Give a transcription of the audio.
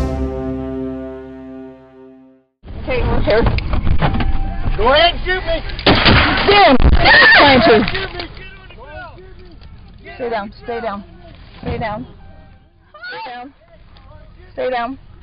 Okay, we're here. Go ahead and shoot me. Stand! Trying to. Stay down, stay down. Stay down. Stay down. Stay down.